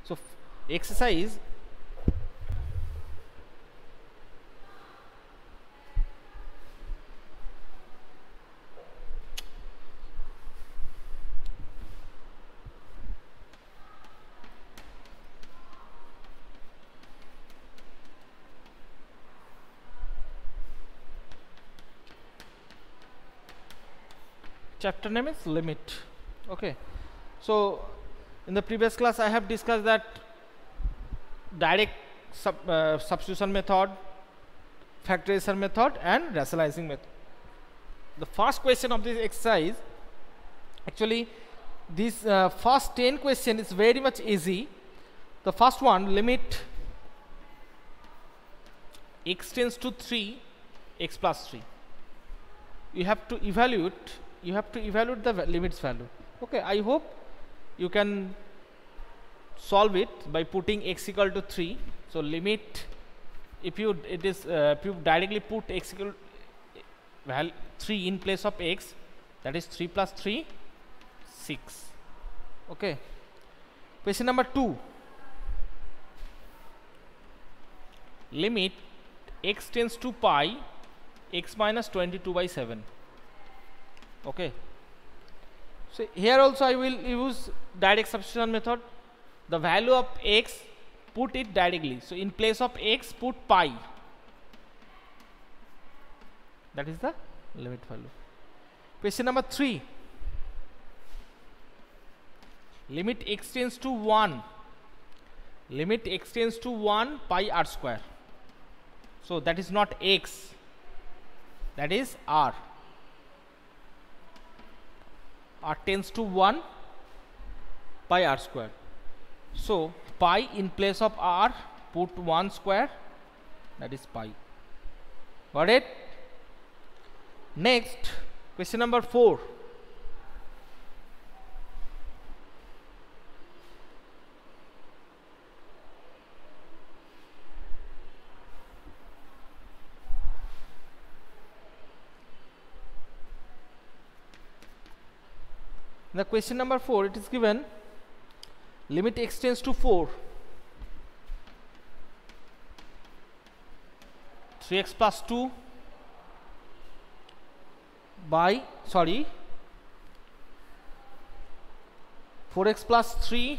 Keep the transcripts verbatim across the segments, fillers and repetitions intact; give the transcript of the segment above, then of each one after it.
So exercise chapter name is limit. Okay, so in the previous class I have discussed that direct sub, uh, substitution method, factorization method and rationalizing method. The first question of this exercise, actually this uh, first ten question is very much easy. The first one, limit x tends to three, x plus three. You have to evaluate you have to evaluate the limits value. Okay, I hope you can solve it by putting x equal to three. So limit, if you it is uh, if you directly put x equal val three in place of x, that is three plus three, six. Okay, question number two, limit x tends to pi, x minus twenty-two by seven. Okay, so here also I will use direct substitution method. The value of x, put it directly. So in place of x, put pi. That is the limit value. Question number three, limit x tends to one, limit x tends to one pi r square. So that is not x, that is r. R tends to one pi r square. So pi in place of r, put one square, that is pi. Got it? Next, question number four. The question number four, it is given limit x tends to four, three x plus two by sorry four x plus three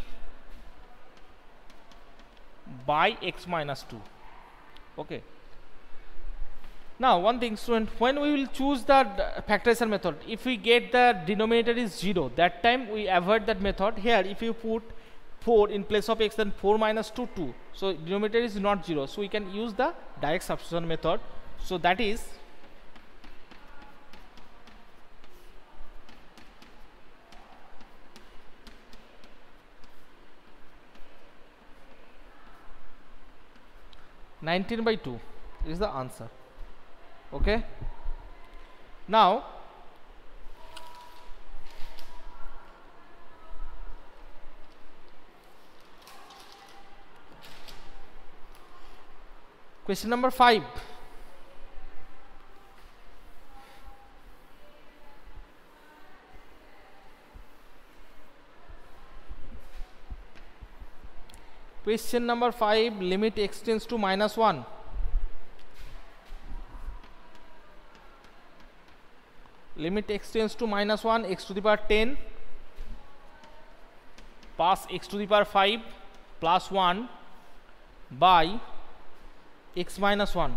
by x minus two. Okay, now one thing, student, when we will choose the factorization method, if we get the denominator is zero, that time we avoid that method. Here if you put four in place of x, then four minus two, two, so denominator is not zero, so we can use the direct substitution method. So that is nineteen by two is the answer. Okay, now question number five. Question number five, limit x tends to minus one. Limit x tends to minus one, x to the power ten plus x to the power five plus one by x minus one.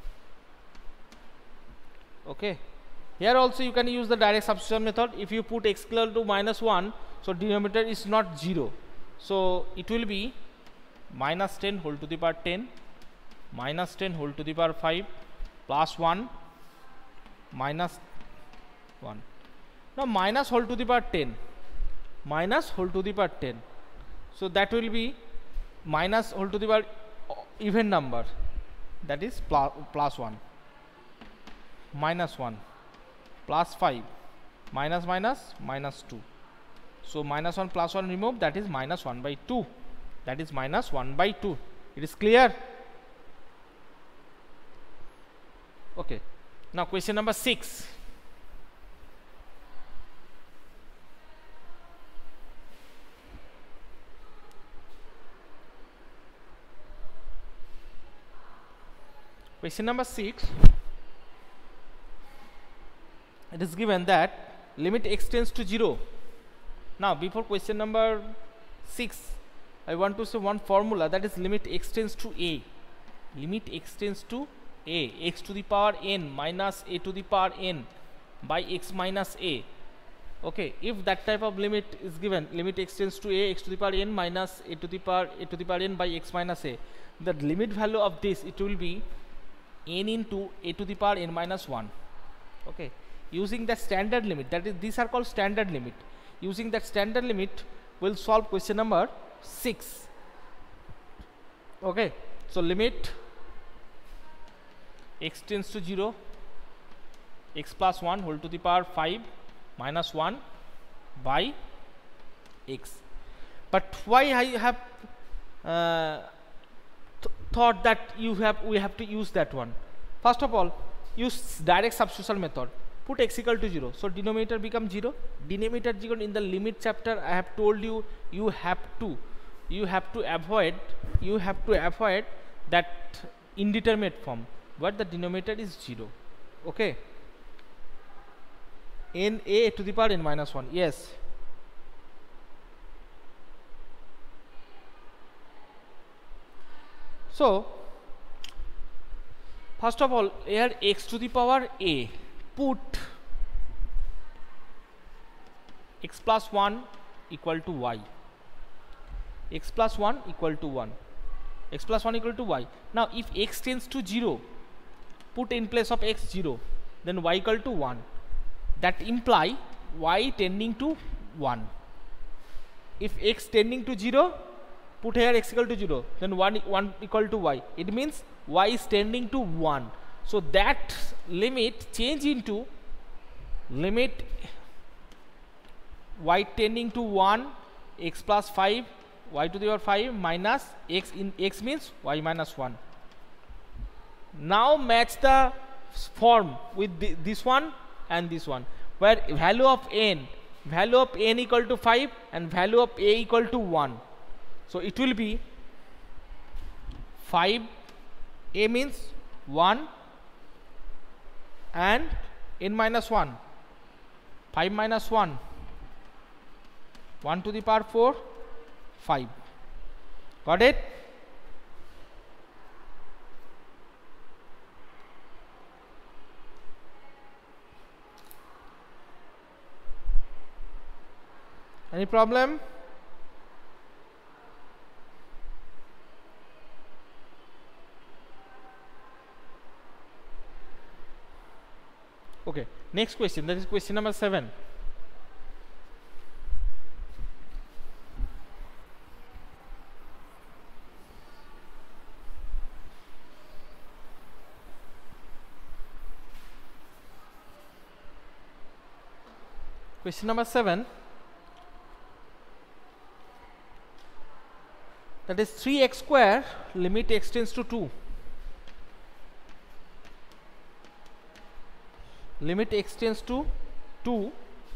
Okay, here also you can use the direct substitution method. If you put x equal to minus one, so denominator is not zero, so it will be minus ten whole to the power ten minus ten whole to the power five plus one minus one. Now minus whole to the power ten minus whole to the power ten, so that will be minus whole to the power even number, that is plus, plus one minus one plus five minus minus minus two. So minus one plus one remove, that is minus one by two, that is minus one by two. It is clear? Okay, now question number six. Question number six. It is given that limit x tends to zero. Now before question number six, I want to say one formula, that is limit x tends to a. Limit x tends to a, x to the power n minus a to the power n by x minus a. Okay, if that type of limit is given, limit x tends to a, x to the power n minus a to the power a to the power n by x minus a, the limit value of this, it will be n into a to the power n minus one. Okay, using the standard limit, that is, these are called standard limit. Using that standard limit, we'll solve question number six. Okay, so limit x tends to zero, x plus one whole to the power five minus one by x. But why I have uh, th thought that you have we have to use that one? First of all, use direct substitution method. Put x equal to zero, so denominator becomes zero. Denominator zero, in the limit chapter I have told you, you have to you have to avoid you have to avoid that indeterminate form where the denominator is zero. Okay, n a to the power n minus one. Yes, so first of all, here x to the power a, put x plus one equal to y, x plus one equal to one, x plus one equal to y. Now if x tends to zero, put in place of x zero, then y equal to one. That imply y tending to one. If x tending to zero, put here x equal to zero, then one, one equal to y. It means y is tending to one. So that limit change into limit y tending to one, x plus five, y to the power five minus x, in x means y minus one. Now match the form with the, this one and this one, where value of n value of n equal to five and value of a equal to one. So it will be five, a means one, and n minus one, five minus one, one to the power four, five. Got it? Any problem? Okay, next question, that is question number seven. Question number seven, that is three x square, limit x tends to two. Limit x tends to two,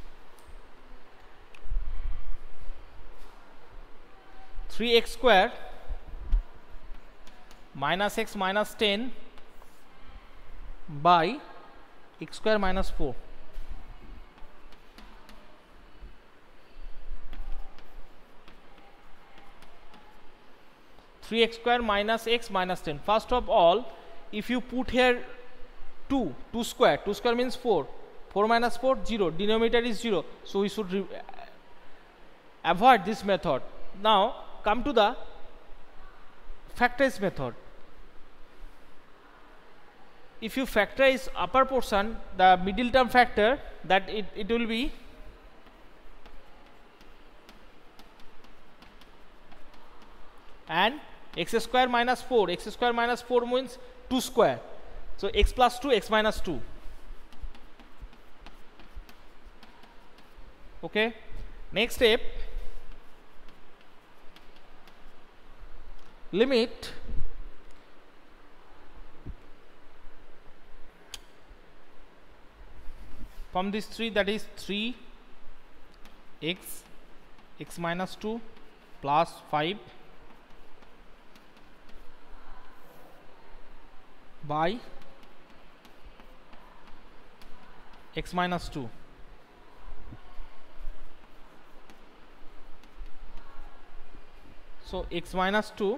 three x square minus x minus ten by x square minus four. three x square minus x minus ten. First of all, if you put here two, two square, two square means four, four minus four, zero, denominator is zero, so we should re avoid this method. Now come to the factorize method. If you factorize upper portion, the middle term factor, that it, it will be and x square minus four, x square minus four means two square, so x plus two, x minus two. Okay, next step, limit from this three, that is three x, x minus two plus five by x minus two. So x minus two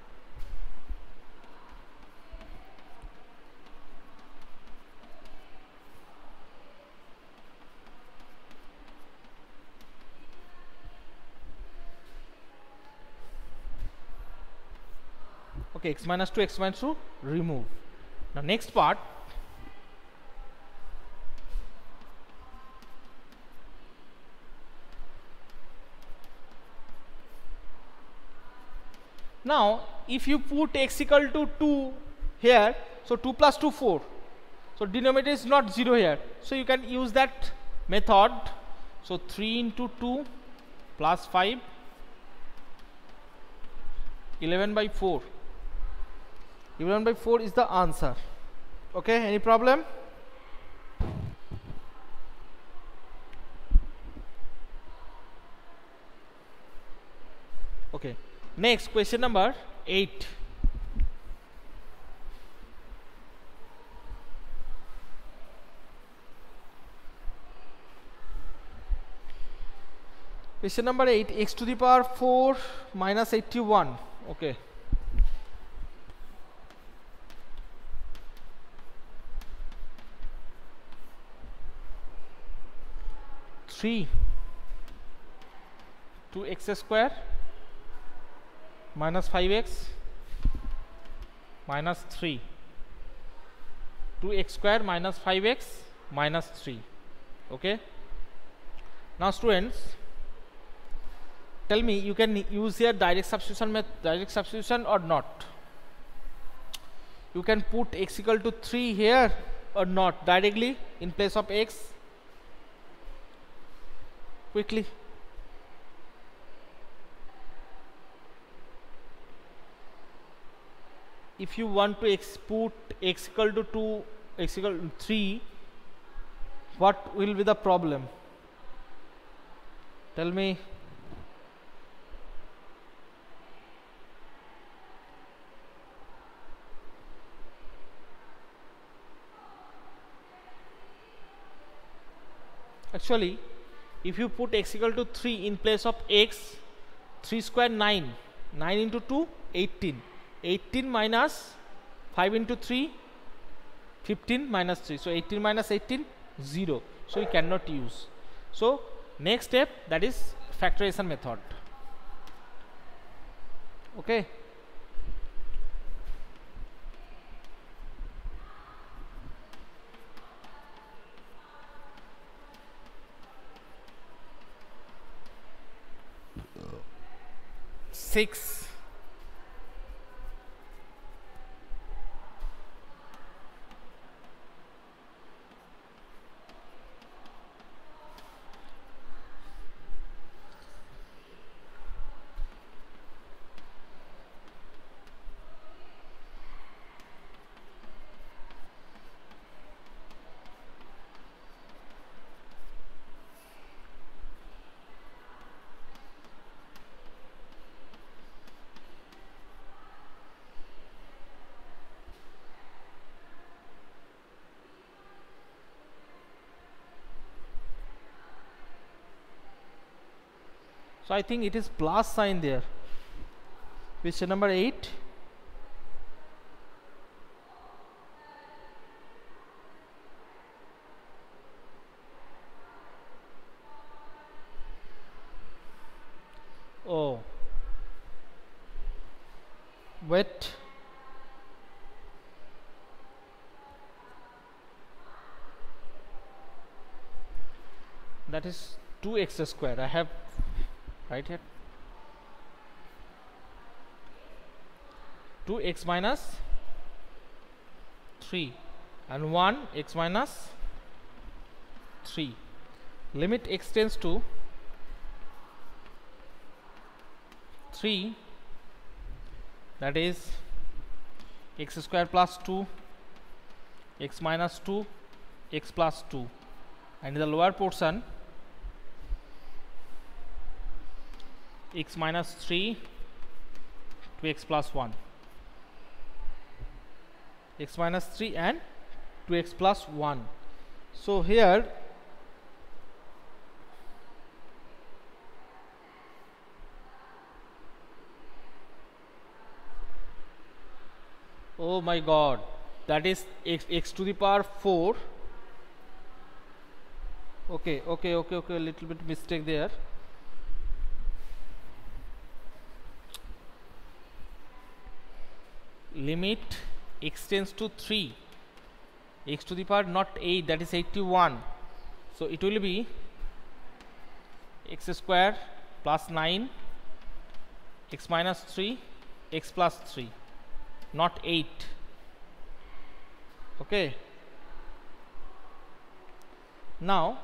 okay, x minus two, x minus two, remove. Now next part, now if you put x equal to two here, so two plus two, four, so denominator is not zero here, so you can use that method. So three into two plus five, eleven by four. eleven by four is the answer. Okay, any problem? Okay, next question number eight. Question number eight, x to the power four minus eighty-one. Okay. three two x square minus five x minus three, two x square minus five x minus three. Okay. Now students, tell me, you can use here direct substitution method, direct substitution or not? You can put x equal to three here or not directly in place of x. Quickly. If you want to ex put x equal to two, x equal to three, what will be the problem? Tell me. Actually, if you put x equal to three in place of x, three square nine, nine into two, eighteen, eighteen minus five into three, fifteen minus three, so eighteen minus eighteen, zero, so you cannot use. So next step, that is factorization method. Okay. Six. So I think it is plus sign there. Question number eight. Oh, wait. That is two x square. I have right here two x minus three and one x minus three. Limit x tends to three, that is x square plus two, x minus two, x plus two, and in the lower portion x minus three to x plus one. x minus three and two x plus one. So here oh my god, that is x, x to the power four. Okay, okay, okay, okay, a little bit mistake there. Limit x tends to three, x to the power not eight, that is eighty-one. So it will be x square plus nine, x minus three, x plus three, not eight. Okay. Now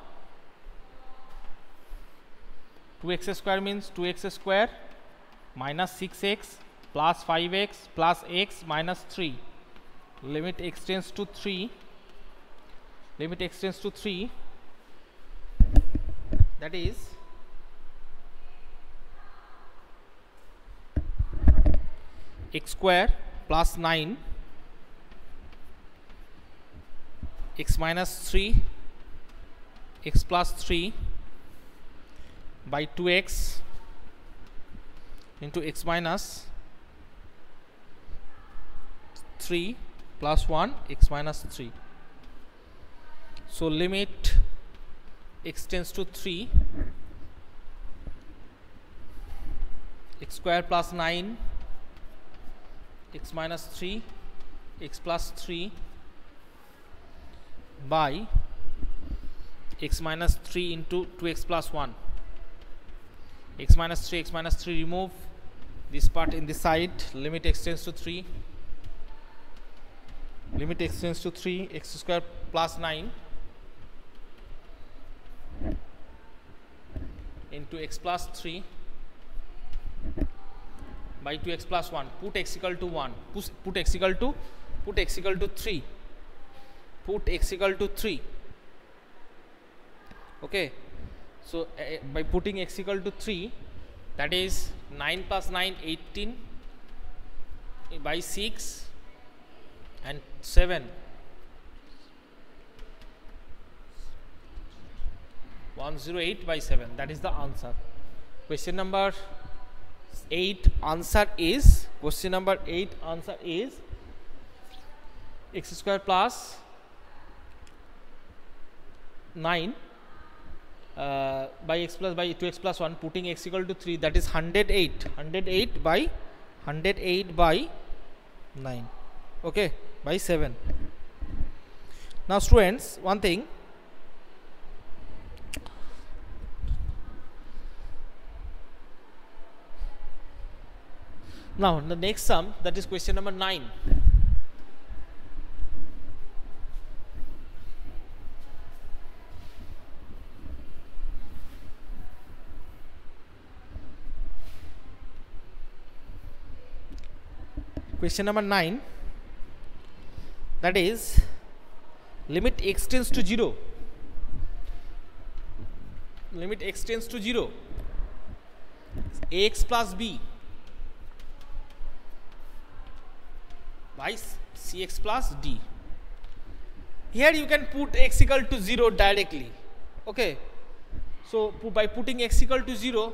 two x square means two x square minus six x plus five x plus x minus three. Limit x tends to three, limit x tends to three, that is x square plus nine, x minus three, x plus three by two x into x minus three plus one, x minus three. So limit x tends to three, x square plus nine, x minus three, x plus three by x minus three into two x plus one, x minus three, x minus three, remove this part in this side, limit x tends to three, limit x tends to three, x square plus nine into x plus three by two x plus one. Put x equal to one, put, put x equal to put x equal to three, put x equal to three. Okay, so uh, by putting x equal to three, that is nine plus nine, eighteen by six and seven, one hundred eight by seven. That is the answer. Question number eight answer is question number eight answer is x square plus nine uh, by x plus by two x plus one, putting x equal to three, that is one hundred eight, one hundred eight by one hundred eight by nine. Okay, by seven. Now students, one thing, now the next sum, that is question number nine. Question number nine, that is limit x tends to zero, limit x tends to zero, ax plus b by cx plus d. Here you can put x equal to zero directly. Okay, so by putting x equal to zero,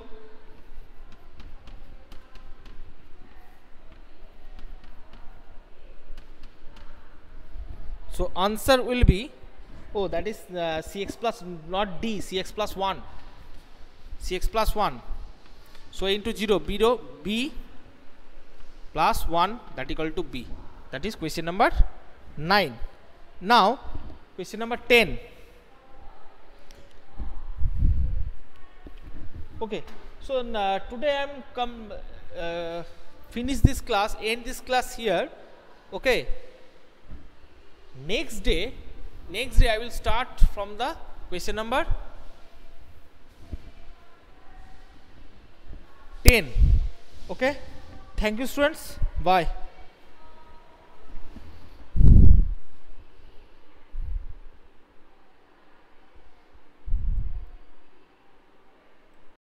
so answer will be, oh, that is uh, cx plus, not d, cx plus one, cx plus one. So into zero, b, b plus one, that equal to b. That is question number nine. Now question number ten. Okay, so uh, today I am come uh, finish this class, end this class here. Okay, next day next day I will start from the question number ten. Okay, thank you students, bye.